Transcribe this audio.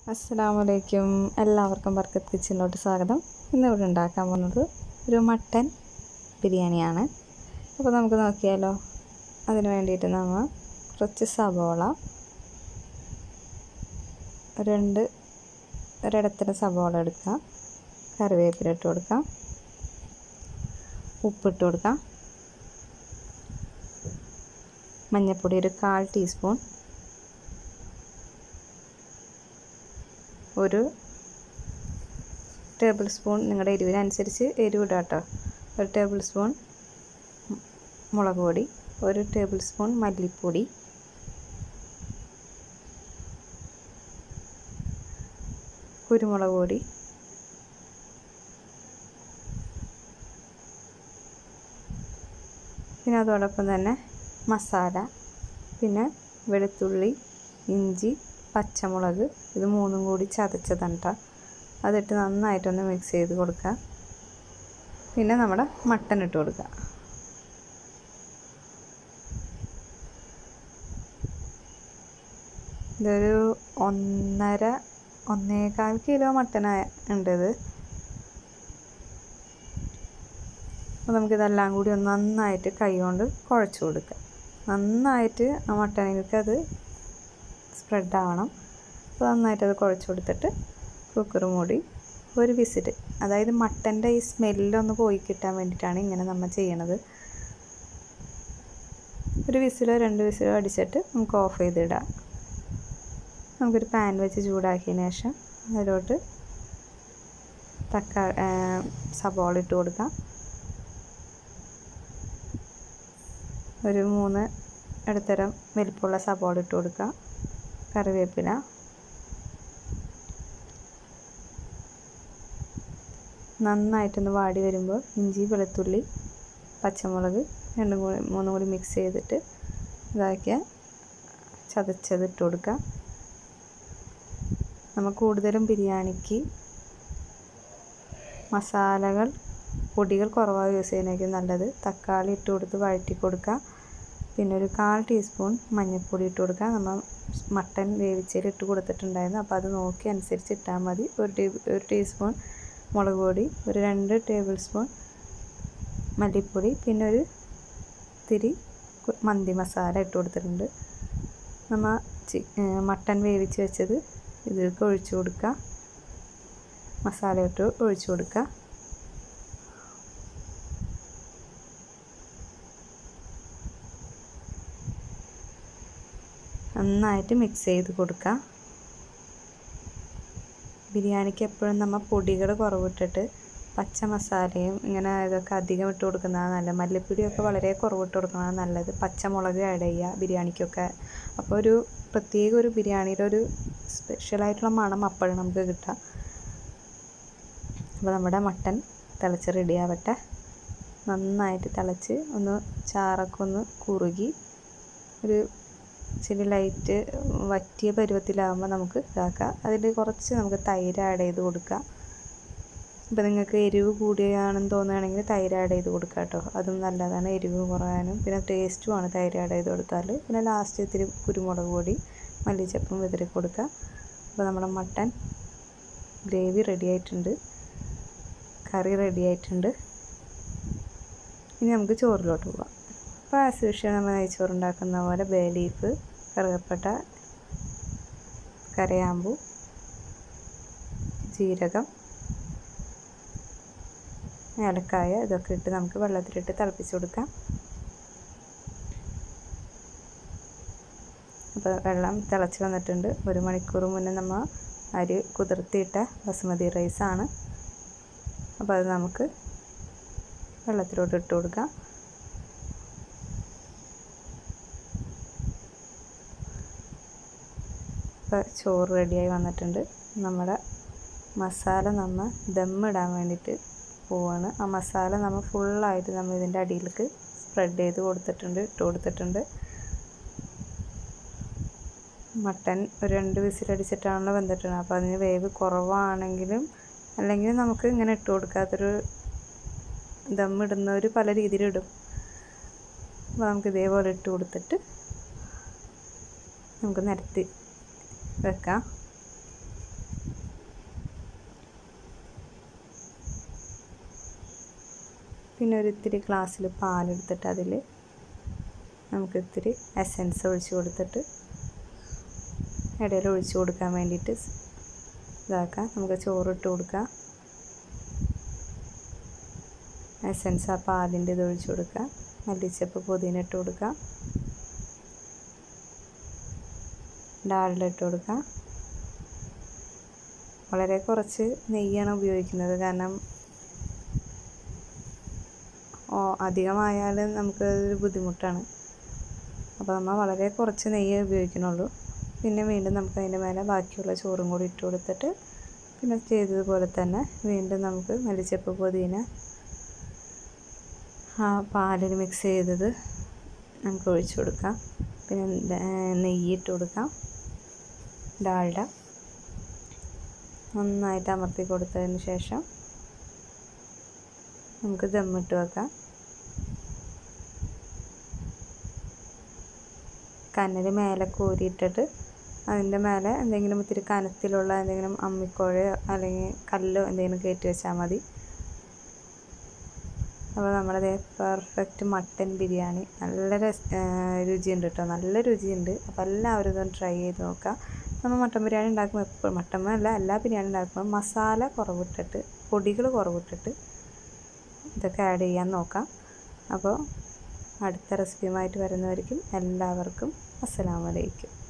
അസ്സലാമലൈക്കും. എല്ലാവർക്കും ബർക്കത്ത് കിച്ചണിലോട്ട് സ്വാഗതം. ഇന്നിവിടെ ഉണ്ടാക്കാൻ പോകുന്നത് ഒരു മട്ടൻ ബിരിയാണിയാണ്. അപ്പോൾ നമുക്ക് നോക്കിയാലോ. അതിന് വേണ്ടിയിട്ട് നമ്മൾ കുറച്ച് സവോള, ഒരിടത്തരം സവോള എടുക്കാം, കറിവേപ്പില ഇട്ട് കൊടുക്കാം, ഉപ്പിട്ട് കൊടുക്കാം, മഞ്ഞൾപ്പൊടി ഒരു 1/4 ടീസ്പൂൺ, ഒരു ടേബിൾ സ്പൂൺ നിങ്ങളുടെ എരിവിനനുസരിച്ച് എരിവ് ഇടാം കേട്ടോ. ഒരു ടേബിൾ സ്പൂൺ മുളക് പൊടി, ഒരു ടേബിൾ സ്പൂൺ മല്ലിപ്പൊടി, കുരുമുളക് പൊടി, പിന്നെ അതോടൊപ്പം തന്നെ മസാല, പിന്നെ വെളുത്തുള്ളി, ഇഞ്ചി, പച്ചമുളക്, ഇത് മൂന്നും കൂടി ചതച്ചതാണ് കേട്ടോ. അതിട്ട് നന്നായിട്ടൊന്ന് മിക്സ് ചെയ്ത് കൊടുക്കുക. പിന്നെ നമ്മുടെ മട്ടൻ ഇട്ട് കൊടുക്കുക. ഇതൊരു 1.5 കിലോ മട്ടൻ ഉണ്ട് ഇത്. അപ്പോൾ നമുക്കിതെല്ലാം കൂടി ഒന്ന് നന്നായിട്ട് കൈ കൊണ്ട് കുഴച്ച് കൊടുക്കുക. നന്നായിട്ട് ആ മട്ടനിലേക്ക് അത് സ്പ്രെഡ് ആവണം. അപ്പോൾ നന്നായിട്ട് അത് കുഴച്ച് കൊടുത്തിട്ട് കുക്കർ മൂടി ഒരു വിസിൽ, അതായത് മട്ടൻ്റെ ഈ സ്മെല്ലൊന്ന് പോയി കിട്ടാൻ വേണ്ടിയിട്ടാണ് ഇങ്ങനെ നമ്മൾ ചെയ്യണത്. ഒരു വിസിലോ 2 വിസിലോ അടിച്ചിട്ട് നമുക്ക് ഓഫ് ചെയ്തിടാം. നമുക്കൊരു പാൻ വെച്ച് ചൂടാക്കിയതിന് ശേഷം അതിലോട്ട് സവാള ഇട്ട് കൊടുക്കാം. ഒരു 3 ഇടത്തരം വലിപ്പമുള്ള സവാള ഇട്ട് കൊടുക്കാം. കറിവേപ്പില, നന്നായിട്ടൊന്ന് വാടി വരുമ്പോൾ ഇഞ്ചി, വെളുത്തുള്ളി, പച്ചമുളക് 2-3 കൂടി മിക്സ് ചെയ്തിട്ട് ഇതാക്കിയ ചതച്ചത് ഇട്ട് കൊടുക്കുക. നമ്മൾ കൂടുതലും ബിരിയാണിക്ക് മസാലകൾ, പൊടികൾ കുറവായി യൂസ് ചെയ്യുന്നതായിരിക്കും നല്ലത്. തക്കാളി ഇട്ട് കൊടുത്ത് വഴറ്റി കൊടുക്കുക. പിന്നെ ഒരു 1/4 ടീസ്പൂൺ മഞ്ഞൾപ്പൊടി ഇട്ട് കൊടുക്കുക. നമ്മൾ മട്ടൻ വേവിച്ചതിൽ ഇട്ട് കൊടുത്തിട്ടുണ്ടായിരുന്നു, അപ്പോൾ അത് നോക്കി അനുസരിച്ച് ഇട്ടാൽ മതി. ഒരു ടീസ്പൂൺ മുളക് പൊടി, ഒരു 2 ടേബിൾ സ്പൂൺ മല്ലിപ്പൊടി, പിന്നെ ഒരു തിരി മന്തി മസാല ഇട്ട് കൊടുത്തിട്ടുണ്ട്. നമ്മൾ മട്ടൻ വേവിച്ച് വെച്ചത് ഇതിലേക്ക് ഒഴിച്ചു കൊടുക്കുക. മസാല ഇട്ട് ഒഴിച്ചു കൊടുക്കുക. നന്നായിട്ട് മിക്സ് ചെയ്ത് കൊടുക്കുക. ബിരിയാണിക്ക് എപ്പോഴും നമ്മൾ പൊടികൾ കുറവിട്ടിട്ട് പച്ച മസാലയും ഇങ്ങനെ ഇതൊക്കെ അധികം ഇട്ട് കൊടുക്കുന്നതാണ് നല്ലത്. മല്ലിപ്പൊടിയൊക്കെ വളരെ കുറവിട്ട് കൊടുക്കുന്നതാണ് നല്ലത്. പച്ചമുളക് ആഡ് ചെയ്യുക ബിരിയാണിക്കൊക്കെ. അപ്പോൾ ഒരു പ്രത്യേക ഒരു ബിരിയാണിയുടെ ഒരു സ്പെഷ്യലായിട്ടുള്ള മണം അപ്പോഴും നമുക്ക് കിട്ടുക. അപ്പോൾ നമ്മുടെ മട്ടൻ തിളച്ച് റെഡി ആവട്ടെ. നന്നായിട്ട് തിളച്ച് ഒന്ന് ചാറൊക്കെ ഒന്ന് കുറുകി ഒരു ഇച്ചിരി ലൈറ്റ് വറ്റിയ പരുവത്തിലാകുമ്പോൾ നമുക്ക് ഇതാക്കാം. അതിൽ കുറച്ച് നമുക്ക് തൈര് ആഡ് ചെയ്ത് കൊടുക്കാം. ഇപ്പോൾ നിങ്ങൾക്ക് എരിവ് കൂടിയാണെന്ന് തോന്നുകയാണെങ്കിൽ തൈര് ആഡ് ചെയ്ത് കൊടുക്കാം കേട്ടോ. അതും നല്ലതാണ്, എരിവ് കുറയാനും പിന്നെ ടേസ്റ്റുമാണ് തൈര് ആഡ് ചെയ്ത് കൊടുത്താൽ. പിന്നെ ലാസ്റ്റ് ഇത്തിരി കുരുമുളക് പൊടി, മല്ലിച്ചപ്പും വിതറി കൊടുക്കുക. അപ്പോൾ നമ്മുടെ മട്ടൻ ഗ്രേവി റെഡി ആയിട്ടുണ്ട്, കറി റെഡി ആയിട്ടുണ്ട്. ഇനി നമുക്ക് ചോറിലോട്ട് പോകാം. അപ്പോൾ ആസ് യൂഷ്വൽ നമ്മൾ നെയ്ച്ചോറുണ്ടാക്കുന്ന പോലെ ബേ ലീഫ്, കറുകപ്പട്ട, കരയാമ്പൂ, ജീരകം, ഏലക്കായ ഇതൊക്കെ ഇട്ട് നമുക്ക് വെള്ളത്തിലിട്ട് തിളപ്പിച്ച് കൊടുക്കാം. അപ്പോൾ വെള്ളം തിളച്ച് വന്നിട്ടുണ്ട്. 1 മണിക്കൂർ മുന്നേ നമ്മൾ അരി കുതിർത്തിയിട്ട ബസുമതി റൈസാണ്. അപ്പോൾ അത് നമുക്ക് വെള്ളത്തിലോട്ട് ഇട്ട് കൊടുക്കാം. ഇപ്പോൾ ചോറ് റെഡിയായി വന്നിട്ടുണ്ട്. നമ്മുടെ മസാല നമ്മൾ ദമ്മിടാൻ വേണ്ടിയിട്ട് പോവാണ്. ആ മസാല നമ്മൾ ഫുള്ളായിട്ട് നമ്മൾ ഇതിൻ്റെ അടിയിലേക്ക് സ്പ്രെഡ് ചെയ്ത് കൊടുത്തിട്ടുണ്ട്, ഇട്ട് കൊടുത്തിട്ടുണ്ട്. മട്ടൻ ഒരു 2 വിസിലടിച്ചിട്ടാണല്ലോ വെന്തിട്ടുണ്ട്. അപ്പോൾ അതിന് വേവ് കുറവാണെങ്കിലും അല്ലെങ്കിൽ നമുക്ക് ഇങ്ങനെ ഇട്ട് കൊടുക്കാത്തൊരു ദമ്മിടുന്നവർ പല രീതിയിലിടും. അപ്പോൾ നമുക്ക് ഇതേപോലെ ഇട്ട് കൊടുത്തിട്ട് നമുക്ക് നിരത്തി വെക്കാം. പിന്നെ ഒരു ഇത്തിരി ഗ്ലാസ്സിൽ പാലെടുത്തിട്ട് അതിൽ നമുക്ക് ഇത്തിരി എസൻസ് ഒഴിച്ച് കൊടുത്തിട്ട് ഇടയിൽ ഒഴിച്ച് കൊടുക്കാൻ വേണ്ടിയിട്ട് ഇതാക്കാം. നമുക്ക് ചോറിട്ട് കൊടുക്കാം. എസൻസ് ആ പാലിൻ്റെ ഇത് ഒഴിച്ച് കൊടുക്കുക. മല്ലിച്ചപ്പ് പുതിന ഇട്ട് കൊടുക്കുക. ഡാൽഡ ഇട്ട് കൊടുക്കുക. വളരെ കുറച്ച് നെയ്യാണ് ഉപയോഗിക്കുന്നത്, കാരണം അധികമായാൽ നമുക്ക് ഒരു ബുദ്ധിമുട്ടാണ്. അപ്പോൾ നമ്മൾ വളരെ കുറച്ച് നെയ്യേ ഉപയോഗിക്കുന്നുള്ളൂ. പിന്നെ വീണ്ടും നമുക്ക് അതിൻ്റെ മേലെ ബാക്കിയുള്ള ചോറും കൂടി ഇട്ട് കൊടുത്തിട്ട് പിന്നെ ചെയ്തതുപോലെ തന്നെ വീണ്ടും നമുക്ക് മല്ലിച്ചപ്പ് പുതിന ആ പാലിൽ മിക്സ് ചെയ്തത് നമുക്ക് ഒഴിച്ച് കൊടുക്കാം. പിന്നെ നെയ്യ് ഇട്ട് കൊടുക്കാം. ഡാൽഡ നന്നായിട്ട് അമർത്തി കൊടുത്തതിന് ശേഷം നമുക്ക് ദമ്മിട്ട് വെക്കാം. കനൽ മേലെ കോരിയിട്ടിട്ട് അതിൻ്റെ മേലെ എന്തെങ്കിലും ഇത്തിരി കനത്തിലുള്ള എന്തെങ്കിലും അമ്മിക്കോഴയോ അല്ലെങ്കിൽ കല്ലോ എന്തെങ്കിലും കയറ്റി വെച്ചാൽ മതി. അപ്പോൾ നമ്മുടെ പെർഫെക്റ്റ് മട്ടൻ ബിരിയാണി നല്ല രുചിയുണ്ട് കേട്ടോ, നല്ല രുചിയുണ്ട്. അപ്പോൾ എല്ലാവരും ഇതൊന്ന് ട്രൈ ചെയ്ത് നോക്കാം. നമ്മൾ മട്ടൻ ബിരിയാണി ഉണ്ടാക്കുമ്പോൾ എപ്പോഴും മട്ടൻ അല്ല എല്ലാ ബിരിയാണി ഉണ്ടാക്കുമ്പോൾ മസാല കുറവിട്ടിട്ട് പൊടികൾ കുറവിട്ടിട്ട് ഇതൊക്കെ ആഡ് ചെയ്യാൻ നോക്കാം. അപ്പോൾ അടുത്ത റെസിപ്പിയുമായിട്ട് വരുന്നവരിക്കും എല്ലാവർക്കും അസ്സലാമു അലൈക്കും.